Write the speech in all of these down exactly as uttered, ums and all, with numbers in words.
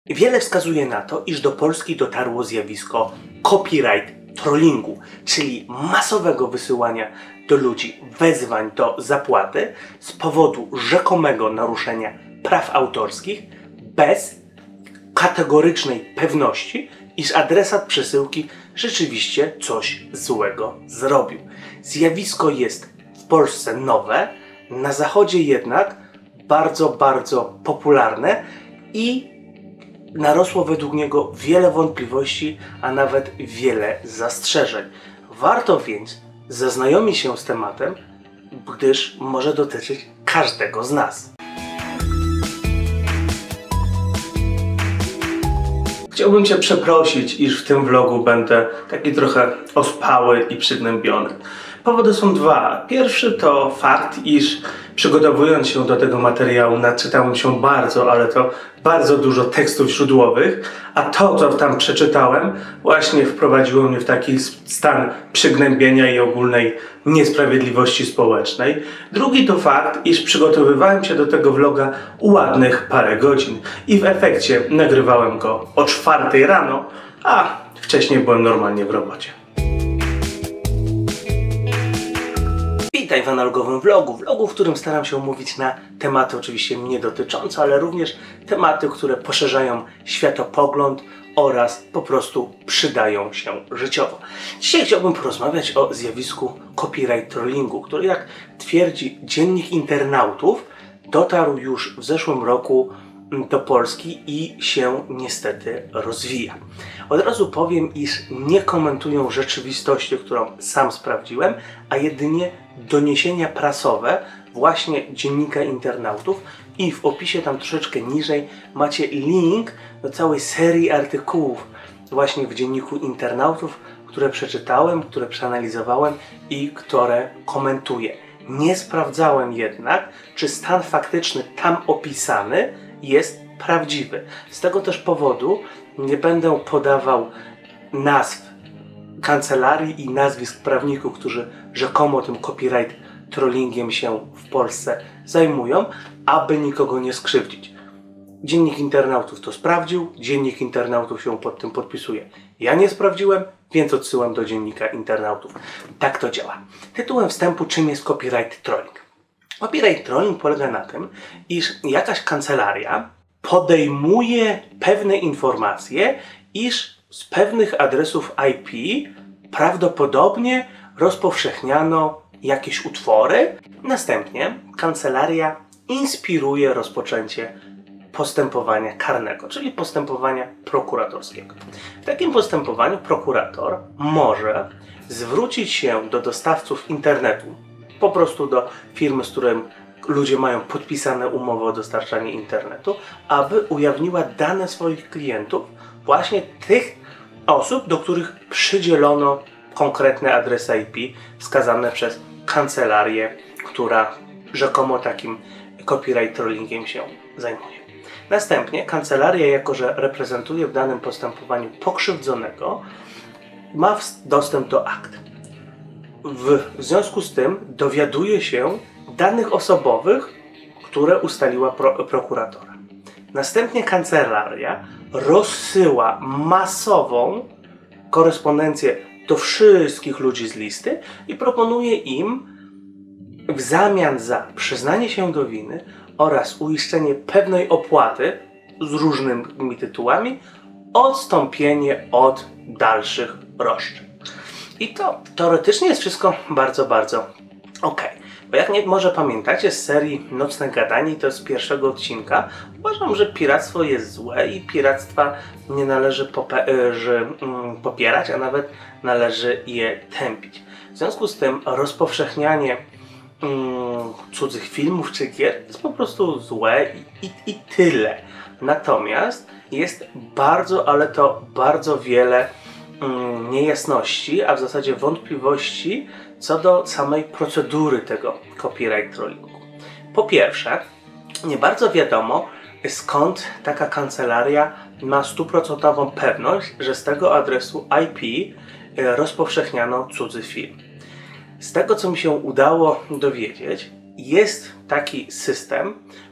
Wiele wskazuje na to, iż do Polski dotarło zjawisko copyright trollingu, czyli masowego wysyłania do ludzi wezwań do zapłaty z powodu rzekomego naruszenia praw autorskich bez kategorycznej pewności, iż adresat przesyłki rzeczywiście coś złego zrobił. Zjawisko jest w Polsce nowe, na Zachodzie jednak bardzo, bardzo popularne i narosło według niego wiele wątpliwości, a nawet wiele zastrzeżeń. Warto więc zaznajomić się z tematem, gdyż może dotyczyć każdego z nas. Chciałbym Cię przeprosić, iż w tym vlogu będę taki trochę ospały i przygnębiony. Powody są dwa. Pierwszy to fakt, iż przygotowując się do tego materiału naczytałem się bardzo, ale to bardzo dużo tekstów źródłowych, a to, co tam przeczytałem, właśnie wprowadziło mnie w taki stan przygnębienia i ogólnej niesprawiedliwości społecznej. Drugi to fakt, iż przygotowywałem się do tego vloga ładnych parę godzin i w efekcie nagrywałem go o czwartej rano, a wcześniej byłem normalnie w robocie. Witaj w analogowym vlogu, vlogu, w którym staram się mówić na tematy oczywiście mnie dotyczące, ale również tematy, które poszerzają światopogląd oraz po prostu przydają się życiowo. Dzisiaj chciałbym porozmawiać o zjawisku copyright trollingu, który, jak twierdzi Dziennik Internautów, dotarł już w zeszłym roku do Polski i się niestety rozwija. Od razu powiem, iż nie komentuję rzeczywistości, którą sam sprawdziłem, a jedynie doniesienia prasowe właśnie Dziennika Internautów i w opisie tam troszeczkę niżej macie link do całej serii artykułów właśnie w Dzienniku Internautów, które przeczytałem, które przeanalizowałem i które komentuję. Nie sprawdzałem jednak, czy stan faktyczny tam opisany jest prawdziwy. Z tego też powodu nie będę podawał nazw kancelarii i nazwisk prawników, którzy rzekomo tym copyright trollingiem się w Polsce zajmują, aby nikogo nie skrzywdzić. Dziennik Internautów to sprawdził, Dziennik Internautów się pod tym podpisuje. Ja nie sprawdziłem, więc odsyłam do Dziennika Internautów. Tak to działa. Tytułem wstępu: czym jest copyright trolling? Copyright trolling polega na tym, iż jakaś kancelaria podejmuje pewne informacje, iż z pewnych adresów I P prawdopodobnie rozpowszechniano jakieś utwory. Następnie kancelaria inspiruje rozpoczęcie postępowania karnego, czyli postępowania prokuratorskiego. W takim postępowaniu prokurator może zwrócić się do dostawców internetu, po prostu do firmy, z którym ludzie mają podpisane umowy o dostarczanie internetu, aby ujawniła dane swoich klientów, właśnie tych osób, do których przydzielono konkretne adresy I P wskazane przez kancelarię, która rzekomo takim copyright trollingiem się zajmuje. Następnie kancelaria, jako że reprezentuje w danym postępowaniu pokrzywdzonego, ma dostęp do akt. W związku z tym dowiaduje się danych osobowych, które ustaliła pro prokuratora. Następnie kancelaria rozsyła masową korespondencję do wszystkich ludzi z listy i proponuje im w zamian za przyznanie się do winy oraz uiszczenie pewnej opłaty z różnymi tytułami odstąpienie od dalszych roszczeń. I to teoretycznie jest wszystko bardzo, bardzo ok. Bo jak nie może pamiętacie z serii Nocne Gadanie, to z pierwszego odcinka, uważam, że piractwo jest złe i piractwa nie należy mm, popierać, a nawet należy je tępić. W związku z tym rozpowszechnianie mm, cudzych filmów czy gier jest po prostu złe i, i, i tyle. Natomiast jest bardzo, ale to bardzo wiele mm, niejasności, a w zasadzie wątpliwości co do samej procedury tego copyright trollingu. Po pierwsze, nie bardzo wiadomo, skąd taka kancelaria ma stuprocentową pewność, że z tego adresu I P rozpowszechniano cudzy film. Z tego, co mi się udało dowiedzieć, jest taki system,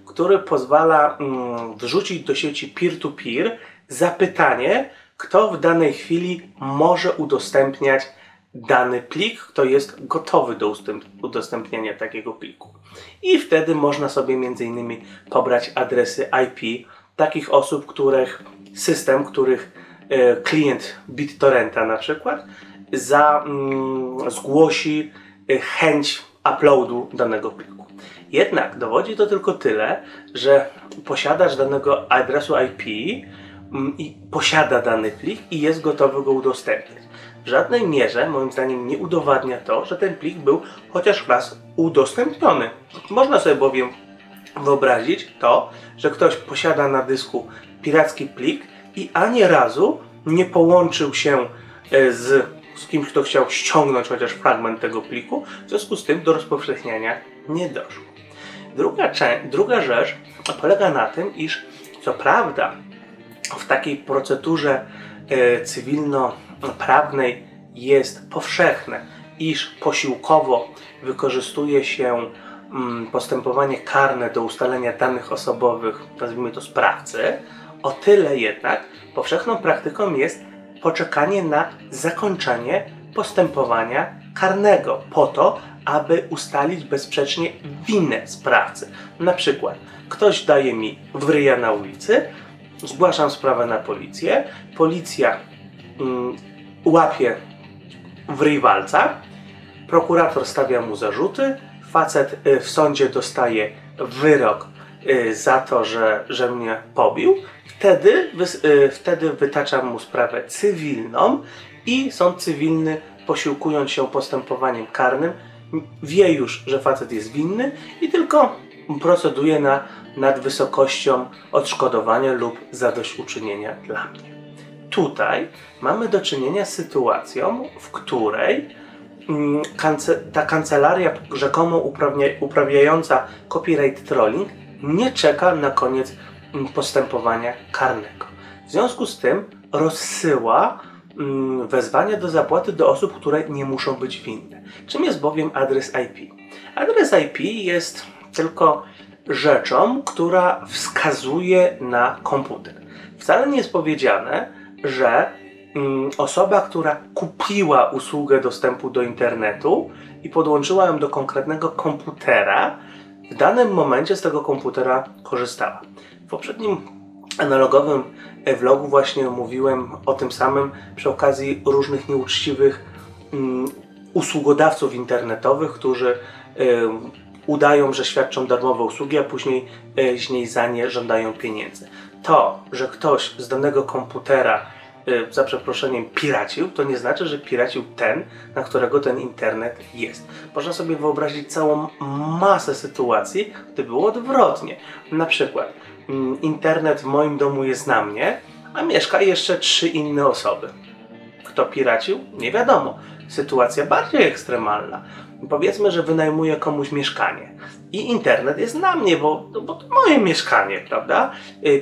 który pozwala mm, wrzucić do sieci peer-to-peer zapytanie, kto w danej chwili może udostępniać dany plik, kto jest gotowy do udostępniania takiego pliku. I wtedy można sobie między innymi pobrać adresy I P takich osób, których system, których e, klient BitTorrenta na przykład za, mm, zgłosi e, chęć uploadu danego pliku. Jednak dowodzi to tylko tyle, że posiadacz danego adresu I P mm, i posiada dany plik i jest gotowy go udostępnić. W żadnej mierze, moim zdaniem, nie udowadnia to, że ten plik był chociaż raz udostępniony. Można sobie bowiem wyobrazić to, że ktoś posiada na dysku piracki plik i ani razu nie połączył się z, z kimś, kto chciał ściągnąć chociaż fragment tego pliku, w związku z tym do rozpowszechniania nie doszło. Druga, druga rzecz polega na tym, iż co prawda w takiej procedurze e, cywilno-prawnej jest powszechne, iż posiłkowo wykorzystuje się mm, postępowanie karne do ustalenia danych osobowych, nazwijmy to sprawcy, o tyle jednak powszechną praktyką jest poczekanie na zakończenie postępowania karnego po to, aby ustalić bezsprzecznie winę sprawcy. Na przykład ktoś daje mi wryja na ulicy, zgłaszam sprawę na policję, policja mm, łapie wryjwalca, prokurator stawia mu zarzuty, facet y, w sądzie dostaje wyrok y, za to, że, że mnie pobił, wtedy, wy, y, wtedy wytaczam mu sprawę cywilną i sąd cywilny, posiłkując się postępowaniem karnym, wie już, że facet jest winny i tylko proceduje na, nad wysokością odszkodowania lub zadośćuczynienia dla mnie. Tutaj mamy do czynienia z sytuacją, w której mm, kance, ta kancelaria rzekomo uprawnia, uprawiająca copyright trolling nie czeka na koniec mm, postępowania karnego. W związku z tym rozsyła mm, wezwania do zapłaty do osób, które nie muszą być winne. Czym jest bowiem adres I P? Adres I P jest tylko rzeczą, która wskazuje na komputer. Wcale nie jest powiedziane, że mm, osoba, która kupiła usługę dostępu do internetu i podłączyła ją do konkretnego komputera, w danym momencie z tego komputera korzystała. W poprzednim analogowym vlogu właśnie mówiłem o tym samym przy okazji różnych nieuczciwych mm, usługodawców internetowych, którzy y, udają, że świadczą darmowe usługi, a później y, z niej za nie żądają pieniędzy. To, że ktoś z danego komputera y, za przeproszeniem piracił, to nie znaczy, że piracił ten, na którego ten internet jest. Można sobie wyobrazić całą masę sytuacji, gdy było odwrotnie. Na przykład y, internet w moim domu jest na mnie, a mieszka jeszcze trzy inne osoby. Kto piracił? Nie wiadomo. Sytuacja bardziej ekstremalna. Powiedzmy, że wynajmuję komuś mieszkanie i internet jest na mnie, bo, bo to moje mieszkanie, prawda?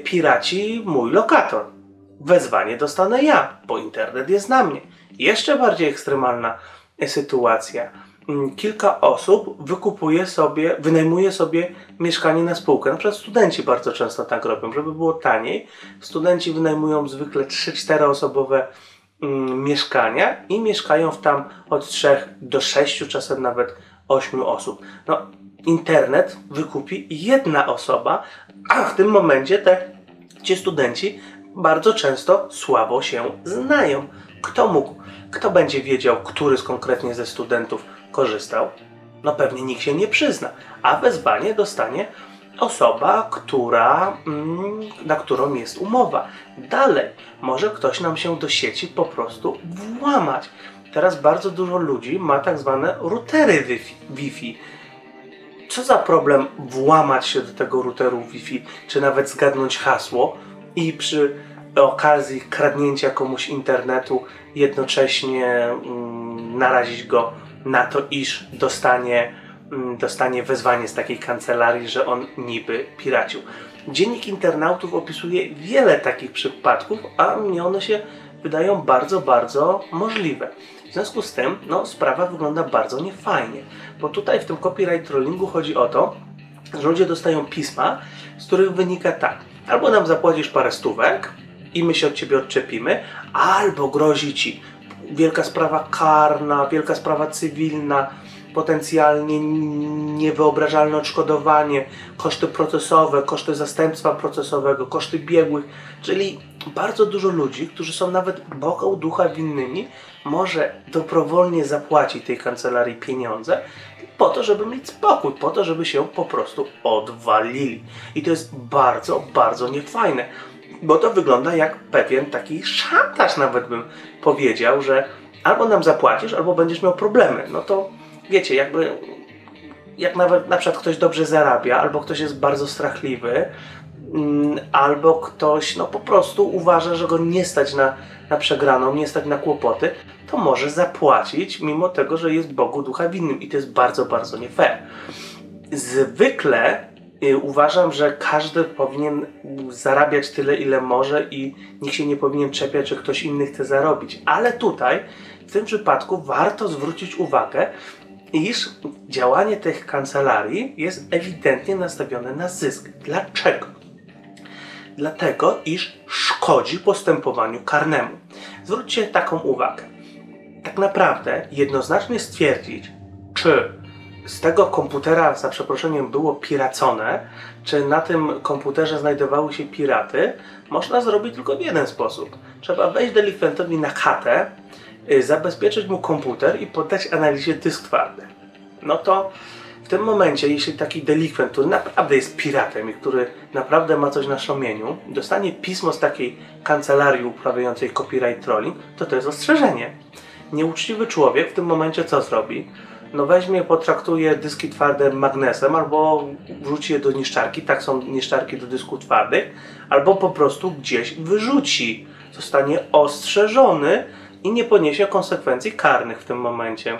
Piraci mój lokator. Wezwanie dostanę ja, bo internet jest na mnie. Jeszcze bardziej ekstremalna sytuacja. Kilka osób wykupuje sobie, wynajmuje sobie mieszkanie na spółkę. Na przykład studenci bardzo często tak robią, żeby było taniej. Studenci wynajmują zwykle trzy cztery osobowe mm, mieszkania i mieszkają w tam od trzech do sześciu, czasem nawet ośmiu osób. No, internet wykupi jedna osoba, a w tym momencie te, ci studenci bardzo często słabo się znają. Kto mógł, kto będzie wiedział, który z konkretnie ze studentów korzystał? No pewnie nikt się nie przyzna, a wezwanie dostanie osoba, która, mm, na którą jest umowa. Dalej, może ktoś nam się do sieci po prostu włamać. Teraz bardzo dużo ludzi ma tak zwane routery Wi-Fi. Co za problem włamać się do tego routeru Wi-Fi, czy nawet zgadnąć hasło i przy okazji kradnięcia komuś internetu jednocześnie mm, narazić go na to, iż dostanie, mm, dostanie wezwanie z takiej kancelarii, że on niby piracił. Dziennik Internautów opisuje wiele takich przypadków, a mnie one się wydają bardzo, bardzo możliwe. W związku z tym no, sprawa wygląda bardzo niefajnie, bo tutaj w tym copyright trollingu chodzi o to, że ludzie dostają pisma, z których wynika tak: albo nam zapłacisz parę stówek i my się od ciebie odczepimy, albo grozi ci wielka sprawa karna, wielka sprawa cywilna, potencjalnie niewyobrażalne odszkodowanie, koszty procesowe, koszty zastępstwa procesowego, koszty biegłych, czyli bardzo dużo ludzi, którzy są nawet Boga ducha winnymi, może dobrowolnie zapłacić tej kancelarii pieniądze po to, żeby mieć spokój, po to, żeby się po prostu odwalili. I to jest bardzo, bardzo niefajne, bo to wygląda jak pewien taki szantaż, nawet bym powiedział, że albo nam zapłacisz, albo będziesz miał problemy. No to wiecie, jakby jak nawet na przykład ktoś dobrze zarabia, albo ktoś jest bardzo strachliwy, albo ktoś no po prostu uważa, że go nie stać na, na przegraną, nie stać na kłopoty, to może zapłacić, mimo tego, że jest Bogu ducha winnym. I to jest bardzo, bardzo nie fair. Zwykle y, uważam, że każdy powinien zarabiać tyle, ile może i nikt się nie powinien czepiać, że ktoś inny chce zarobić. Ale tutaj, w tym przypadku, warto zwrócić uwagę, iż działanie tych kancelarii jest ewidentnie nastawione na zysk. Dlaczego? Dlatego, iż szkodzi postępowaniu karnemu. Zwróćcie taką uwagę. Tak naprawdę jednoznacznie stwierdzić, czy z tego komputera, za przeproszeniem, było piracone, czy na tym komputerze znajdowały się piraty, można zrobić tylko w jeden sposób. Trzeba wejść delikwentowi na chatę, zabezpieczyć mu komputer i poddać analizie dysk twardy. No to w tym momencie, jeśli taki delikwent, który naprawdę jest piratem i który naprawdę ma coś na sumieniu, dostanie pismo z takiej kancelarii uprawiającej copyright trolling, to to jest ostrzeżenie. Nieuczciwy człowiek w tym momencie co zrobi? No weźmie, potraktuje dyski twarde magnesem, albo wrzuci je do niszczarki, tak są niszczarki do dysków twardych, albo po prostu gdzieś wyrzuci. Zostanie ostrzeżony i nie poniesie konsekwencji karnych w tym momencie.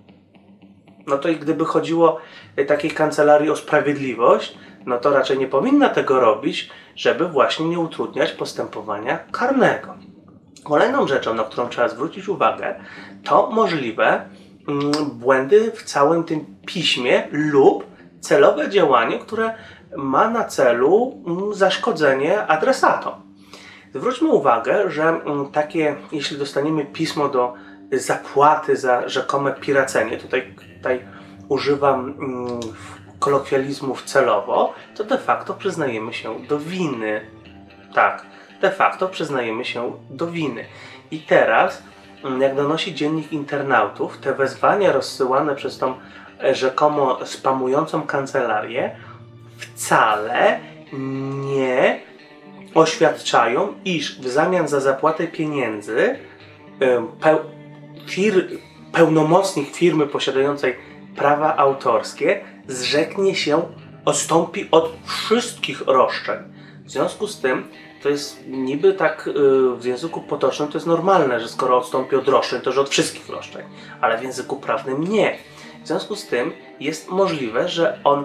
No to i gdyby chodziło takiej kancelarii o sprawiedliwość, no to raczej nie powinna tego robić, żeby właśnie nie utrudniać postępowania karnego. Kolejną rzeczą, na którą trzeba zwrócić uwagę, to możliwe mm, błędy w całym tym piśmie lub celowe działanie, które ma na celu mm, zaszkodzenie adresatom. Zwróćmy uwagę, że mm, takie, jeśli dostaniemy pismo do zapłaty za rzekome piracenie, tutaj, tutaj używam mm, kolokwializmów celowo, to de facto przyznajemy się do winy. Tak, de facto przyznajemy się do winy. I teraz, jak donosi Dziennik Internautów, te wezwania rozsyłane przez tą rzekomo spamującą kancelarię wcale nie oświadczają, iż w zamian za zapłatę pieniędzy peł fir pełnomocnik firmy posiadającej prawa autorskie zrzeknie się, odstąpi od wszystkich roszczeń. W związku z tym, to jest niby tak yy, w języku potocznym to jest normalne, że skoro odstąpi od roszczeń, to że od wszystkich roszczeń, ale w języku prawnym nie. W związku z tym jest możliwe, że on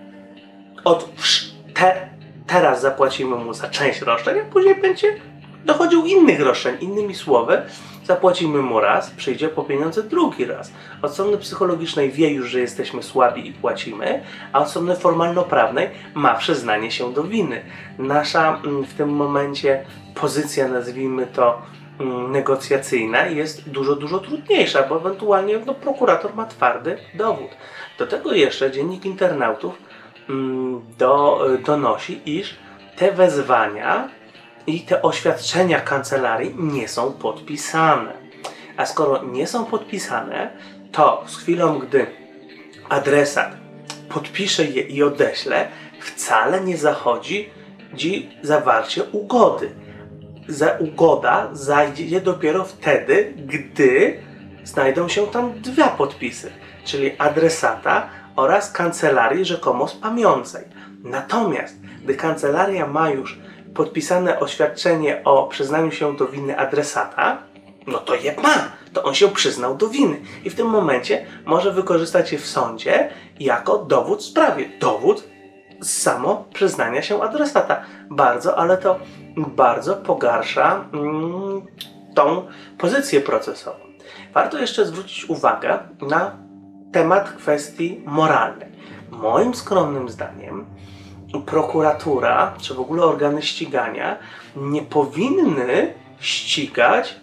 od te, teraz zapłacimy mu za część roszczeń, a później będzie dochodził innych roszczeń. Innymi słowy, zapłacimy mu raz, przyjdzie po pieniądze drugi raz. Od strony psychologicznej wie już, że jesteśmy słabi i płacimy, a od strony formalno-prawnej ma przyznanie się do winy. Nasza w tym momencie pozycja, nazwijmy to negocjacyjna, jest dużo, dużo trudniejsza, bo ewentualnie no, prokurator ma twardy dowód. Do tego jeszcze Dziennik Internautów mm, do, donosi, iż te wezwania i te oświadczenia kancelarii nie są podpisane. A skoro nie są podpisane, to z chwilą, gdy adresat podpisze je i odeśle, wcale nie zachodzi zawarcie ugody. Za ugoda zajdzie dopiero wtedy, gdy znajdą się tam dwa podpisy, czyli adresata oraz kancelarii rzekomo spamiącej. Natomiast gdy kancelaria ma już podpisane oświadczenie o przyznaniu się do winy adresata, no to je ma, to on się przyznał do winy i w tym momencie może wykorzystać je w sądzie jako dowód w sprawie. Dowód samo przyznania się adresata. Bardzo, ale to bardzo pogarsza mm, tą pozycję procesową. Warto jeszcze zwrócić uwagę na temat kwestii moralnej. moim skromnym zdaniem prokuratura, czy w ogóle organy ścigania nie powinny ścigać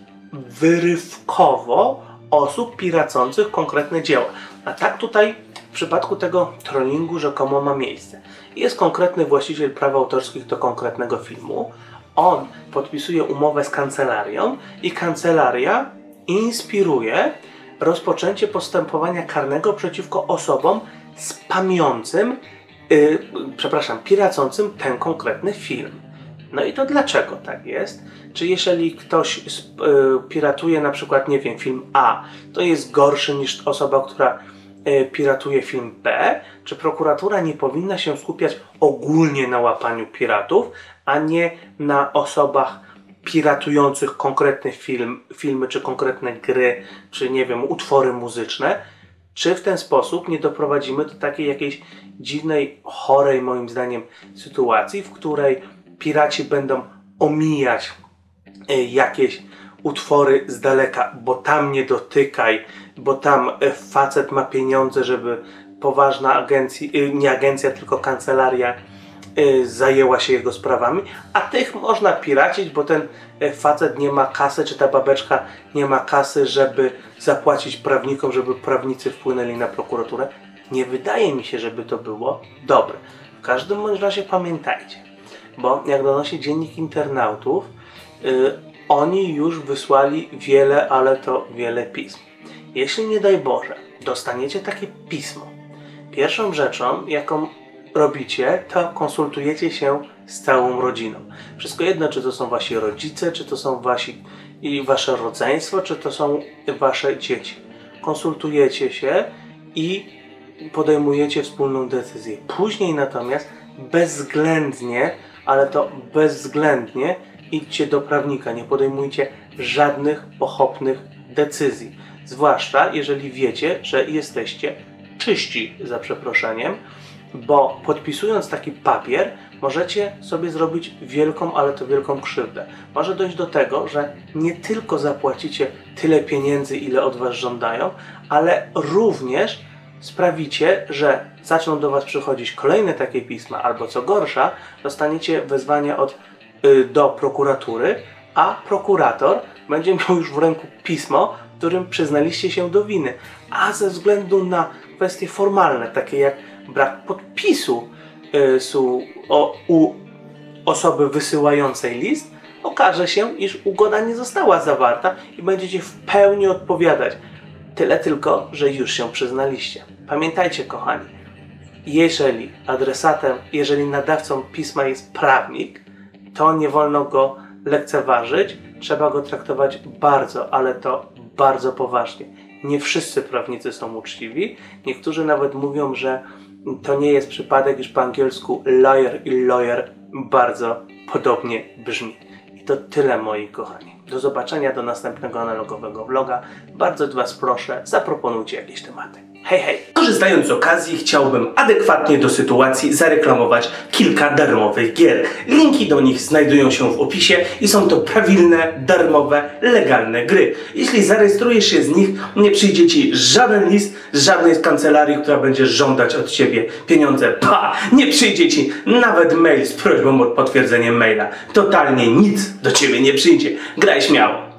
wyrywkowo osób piracących konkretne dzieła. A tak tutaj w przypadku tego trollingu rzekomo ma miejsce. Jest konkretny właściciel praw autorskich do konkretnego filmu. On podpisuje umowę z kancelarią i kancelaria inspiruje rozpoczęcie postępowania karnego przeciwko osobom spamiącym, yy, przepraszam, piracącym ten konkretny film. No i to dlaczego tak jest? Czy jeżeli ktoś yy, piratuje na przykład, nie wiem, film A, to jest gorszy niż osoba, która yy, piratuje film B? Czy prokuratura nie powinna się skupiać ogólnie na łapaniu piratów, a nie na osobach piratujących konkretne film, filmy, czy konkretne gry, czy nie wiem, utwory muzyczne? Czy w ten sposób nie doprowadzimy do takiej jakiejś dziwnej, chorej moim zdaniem sytuacji, w której piraci będą omijać y, jakieś utwory z daleka, bo tam nie dotykaj, bo tam y, facet ma pieniądze, żeby poważna agencja, y, nie agencja, tylko kancelaria y, zajęła się jego sprawami, a tych można piracić, bo ten y, facet nie ma kasy, czy ta babeczka nie ma kasy, żeby zapłacić prawnikom, żeby prawnicy wpłynęli na prokuraturę. Nie wydaje mi się, żeby to było dobre. W każdym bądź razie pamiętajcie, bo jak donosi Dziennik Internautów, yy, oni już wysłali wiele, ale to wiele pism. Jeśli nie daj Boże, dostaniecie takie pismo, pierwszą rzeczą, jaką robicie, to konsultujecie się z całą rodziną. Wszystko jedno, czy to są wasi rodzice, czy to są wasi i wasze rodzeństwo, czy to są wasze dzieci. Konsultujecie się i podejmujecie wspólną decyzję. Później natomiast bezwzględnie, ale to bezwzględnie idźcie do prawnika. Nie podejmujcie żadnych pochopnych decyzji. Zwłaszcza jeżeli wiecie, że jesteście czyści, za przeproszeniem, bo podpisując taki papier możecie sobie zrobić wielką, ale to wielką krzywdę. Może dojść do tego, że nie tylko zapłacicie tyle pieniędzy, ile od was żądają, ale również sprawicie, że zaczną do was przychodzić kolejne takie pisma, albo co gorsza, dostaniecie wezwania od, y, do prokuratury, a prokurator będzie miał już w ręku pismo, w którym przyznaliście się do winy. A ze względu na kwestie formalne, takie jak brak podpisu y, su, o, u osoby wysyłającej list, okaże się, iż ugoda nie została zawarta i będziecie w pełni odpowiadać. Tyle tylko, że już się przyznaliście. Pamiętajcie, kochani, jeżeli adresatem, jeżeli nadawcą pisma jest prawnik, to nie wolno go lekceważyć, trzeba go traktować bardzo, ale to bardzo poważnie. Nie wszyscy prawnicy są uczciwi. Niektórzy nawet mówią, że to nie jest przypadek, iż po angielsku lawyer i lawyer bardzo podobnie brzmi. I to tyle, moi kochani. Do zobaczenia, do następnego analogowego vloga. Bardzo was proszę, zaproponujcie jakieś tematy. Hej, hej! Korzystając z okazji, chciałbym adekwatnie do sytuacji zareklamować kilka darmowych gier. Linki do nich znajdują się w opisie i są to prawilne, darmowe, legalne gry. Jeśli zarejestrujesz się z nich, nie przyjdzie ci żaden list z żadnej z kancelarii, która będzie żądać od ciebie pieniądze. Pa! Nie przyjdzie ci nawet mail z prośbą o potwierdzenie maila. Totalnie nic do ciebie nie przyjdzie. Graj śmiało!